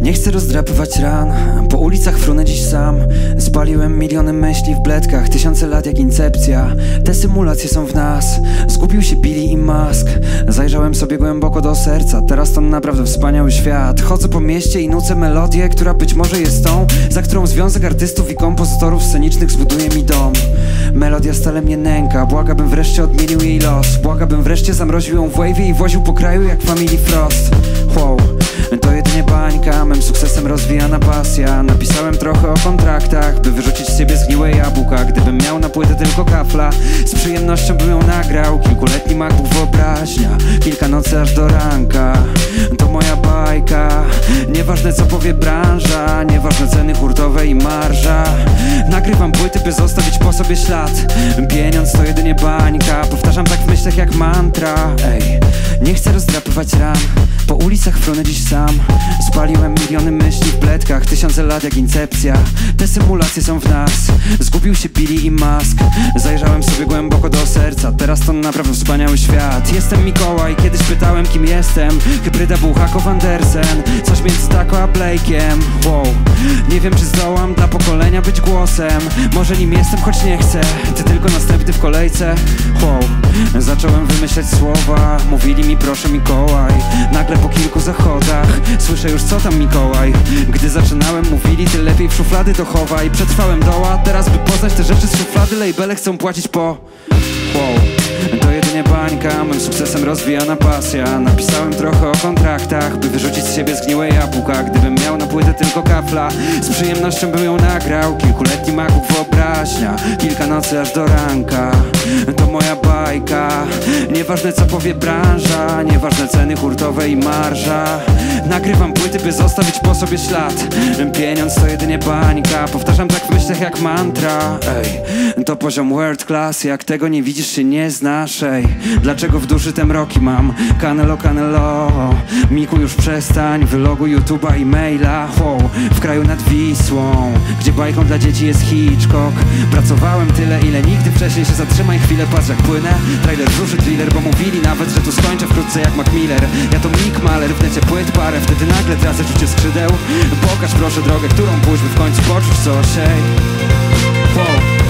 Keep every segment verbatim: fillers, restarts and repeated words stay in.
Nie chcę rozdrapywać ran, po ulicach frunę dziś sam. Spaliłem miliony myśli w bledkach, tysiące lat jak incepcja. Te symulacje są w nas, zgubił się Billy i Musk. Zajrzałem sobie głęboko do serca, teraz to naprawdę wspaniały świat. Chodzę po mieście i nucę melodię, która być może jest tą, za którą związek artystów i kompozytorów scenicznych zbuduje mi dom. Melodia stale mnie nęka, błaga bym wreszcie odmienił jej los. Błaga bym wreszcie zamroził ją w wave'ie i woził po kraju jak Family Frost. Wow, to jedynie bańka, mym sukcesem rozwijana pasja. Napisałem trochę o kontraktach, by wyrzucić z siebie zgniłe jabłka. Gdybym miał na płytę tylko kafla, z przyjemnością bym ją nagrał. Kilkuletni MacBook wyobraźnia, kilka nocy aż do ranka. To moja bajka, nieważne co powie branża, nieważne ceny hurtowe i marża. Nagrywam płyty, by zostawić po sobie ślad. Pieniądz to jedynie bańka, powtarzam tak w myślach jak mantra. Ej, nie chcę rozdrapywać ran, po ulicach frunę dziś sam. Spaliłem miliony myśli w bledkach, tysiące lat jak incepcja. Te symulacje są w nas, zgubił się Billy i Musk. Zajrzałem sobie głęboko do serca, teraz to naprawdę wspaniały świat. Jestem Mikołaj, kiedyś pytałem kim jestem. Hybryda Bułhakow Andersen, coś między Taco a Blake'iem. Wow, nie wiem czy zdołam dla pokolenia być głosem. Może nim jestem, choć nie chcę, ty tylko następny w kolejce. Wow, zacząłem wymyślać słowa, mówili mi proszę Mikołaj. Nagle po kilku zachodach słyszę już co tam Mikołaj. Gdy zaczynałem mówili ty lepiej w szuflady to chowaj. Przetrwałem doła, teraz by poznać te rzeczy z szuflady labele chcą płacić po... Wow, to jedynie bańka, mym sukcesem rozwijana pasja. Napisałem trochę o kontraktach, by wyrzucić z siebie zgniłe jabłka. Gdybym miał na płytę tylko kafla, z przyjemnością bym ją nagrał. Kilkuletni MacBook wyobraźnia, kilka nocy aż do ranka. To moja bajka, nieważne co powie branża, nieważne ceny hurtowe i marża. Nagrywam płyty, by zostawić po sobie ślad. Pieniądz to jedynie bańka, powtarzam tak w myślach jak mantra. Ej, to poziom world class, jak tego nie widzisz się nie znasz. Ej, dlaczego w duszy te mroki mam? Canelo, Canelo, Miku już przestań, wyloguj YouTube'a i maila. Wow, w kraju nad Wisłą, gdzie bajką dla dzieci jest Hitchcock. Pracowałem tyle, ile nigdy wcześniej, się zatrzymaj chwilę, patrz jak płynę. Trailer brzuszy thriller, bo mówili nawet, że tu skończę wkrótce jak Mac Miller. Ja to Mick Mahler, w necie płyt parę, wtedy nagle tracę czucie skrzydeł. Pokaż proszę drogę, którą pójść, by w końcu poczuć coś. Ej, wow.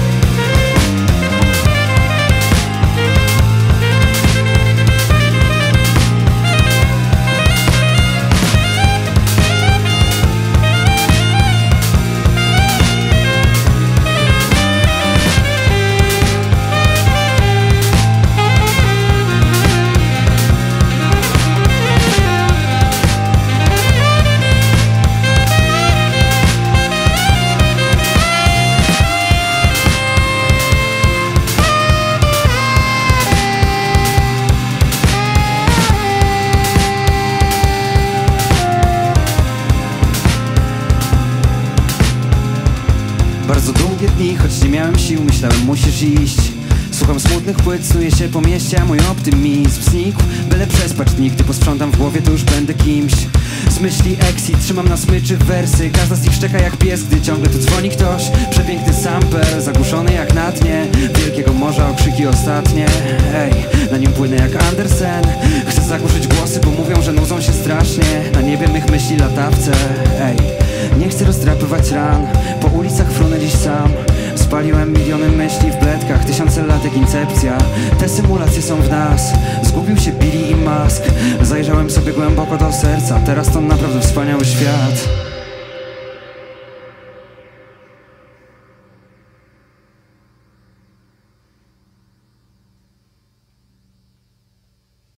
Bardzo długie dni, choć nie miałem sił, myślałem musisz iść. Słucham smutnych płyt, snuję się po mieście, a mój optymizm znikł. Byle przespać dni, gdy posprzątam w głowie, to już będę kimś. Z myśli exit, trzymam na smyczy wersy. Każda z nich szczeka jak pies, gdy ciągle tu dzwoni ktoś. Przepiękny sample, zagłuszony jak na dnie wielkiego morza, okrzyki ostatnie. Ej, na nim płynę jak Andersen. Chcę zagłuszyć głosy, bo mówią, że nudzą się strasznie. Na niebie mych myśli latawce. Ej, nie chcę rozdrapywać ran, po ulicach frunę dziś sam. Spaliłem miliony myśli w bledkach, tysiące lat jak incepcja. Te symulacje są w nas, zgubił się Billy i Musk. Zajrzałem sobie głęboko do serca, teraz to naprawdę wspaniały świat.